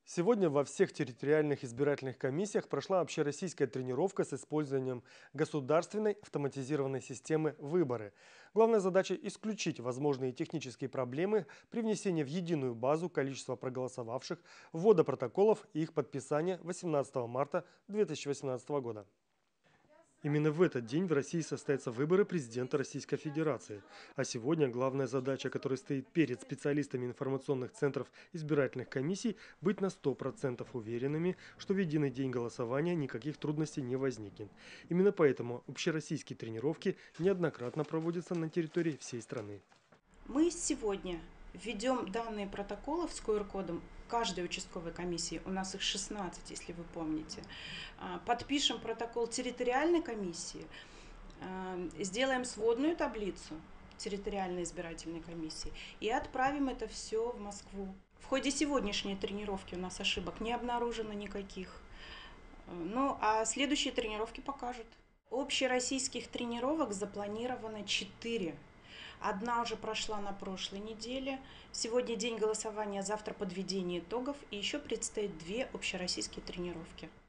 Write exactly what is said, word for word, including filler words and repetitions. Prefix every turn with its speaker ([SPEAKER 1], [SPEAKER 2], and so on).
[SPEAKER 1] Сегодня во всех территориальных избирательных комиссиях прошла общероссийская тренировка с использованием государственной автоматизированной системы «Выборы». Главная задача – исключить возможные технические проблемы при внесении в единую базу количества проголосовавших, ввода протоколов и их подписания восемнадцатого марта две тысячи восемнадцатого года. Именно в этот день в России состоятся выборы президента Российской Федерации. А сегодня главная задача, которая стоит перед специалистами информационных центров избирательных комиссий, быть на сто процентов уверенными, что в единый день голосования никаких трудностей не возникнет. Именно поэтому общероссийские тренировки неоднократно проводятся на территории всей страны.
[SPEAKER 2] Мы сегодня введем данные протоколов с ку эр кодом каждой участковой комиссии, у нас их шестнадцать, если вы помните, подпишем протокол территориальной комиссии, сделаем сводную таблицу территориальной избирательной комиссии и отправим это все в Москву. В ходе сегодняшней тренировки у нас ошибок не обнаружено никаких, ну а следующие тренировки покажут. Общероссийских тренировок запланировано четыре. Одна уже прошла на прошлой неделе. Сегодня день голосования, завтра подведение итогов. И еще предстоит две общероссийские тренировки.